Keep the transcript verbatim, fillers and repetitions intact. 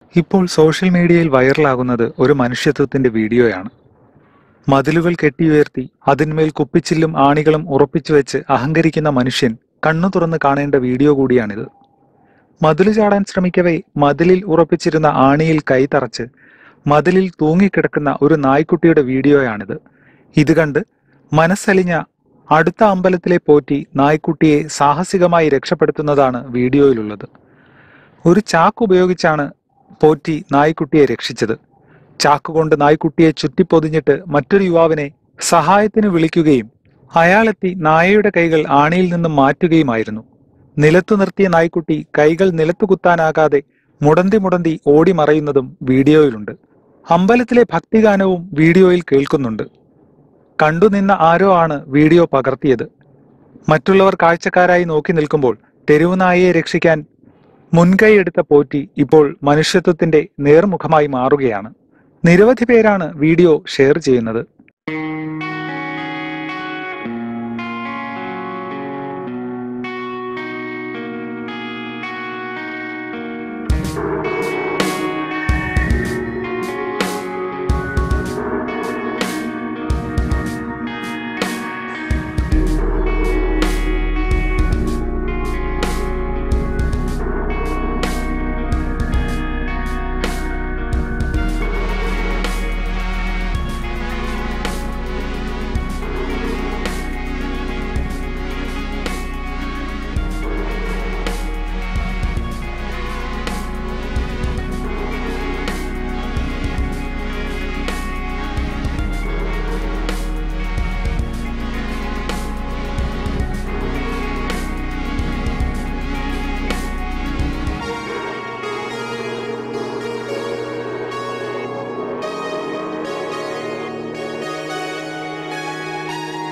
ഇപ്പോൾ സോഷ്യൽ മീഡിയയിൽ വൈറലാകുന്നത് ഒരു മനുഷ്യത്വത്തിന്റെ വീഡിയോയാണ്. മതിലുകൾ കെട്ടിയുയർത്തി അതിന്മേൽ കുപ്പിച്ചില്ലും ആണികളും ഉറപ്പിച്ചു വെച്ച് അഹങ്കരിക്കുന്ന മനുഷ്യൻ കണ്ണു തുറന്ന് കാണേണ്ട വീഡിയോ കൂടിയാണിത്. മതില് ചാടാൻ ശ്രമിക്കവേ മതിലിൽ ഉറപ്പിച്ചിരുന്ന ആണിയിൽ കൈ തറച്ച് മതിലിൽ തൂങ്ങിക്കിടക്കുന്ന ഒരു നായ്ക്കുട്ടിയുടെ വീഡിയോയാണിത്. ഇത് കണ്ട് മനസ്സലിഞ്ഞ അടുത്ത അമ്പലത്തിലെ പോറ്റി നായ്ക്കുട്ടിയെ സാഹസികമായി രക്ഷപ്പെടുത്തുന്നതാണ് വീഡിയോയിലുള്ളത്. ഒരു ചാക്ക് ഉപയോഗിച്ചാണ് പോറ്റി നായ്ക്കുട്ടിയെ രക്ഷിച്ചത്. ചാക്കുകൊണ്ട് നായ്ക്കുട്ടിയെ ചുറ്റിപ്പൊതിഞ്ഞിട്ട് മറ്റൊരു യുവാവിനെ സഹായത്തിന് വിളിക്കുകയും അയാളെത്തി നായയുടെ കൈകൾ ആണിയിൽ നിന്നും മാറ്റുകയുമായിരുന്നു. നിലത്തു നിർത്തിയ നായ്ക്കുട്ടി കൈകൾ നിലത്തു കുത്താനാകാതെ മുടന്തി മുടന്തി ഓടി മറയുന്നതും വീഡിയോയിലുണ്ട്. അമ്പലത്തിലെ ഭക്തിഗാനവും വീഡിയോയിൽ കേൾക്കുന്നുണ്ട്. കണ്ടുനിന്ന ആരോ ആണ് വീഡിയോ പകർത്തിയത്. മറ്റുള്ളവർ കാഴ്ചക്കാരായി നോക്കി നിൽക്കുമ്പോൾ തെരുവുനായയെ രക്ഷിക്കാൻ മുൻകൈയെടുത്ത പോറ്റി ഇപ്പോൾ മനുഷ്യത്വത്തിന്റെ നേർമുഖമായി മാറുകയാണ്. നിരവധി പേരാണ് വീഡിയോ ഷെയർ ചെയ്യുന്നത്.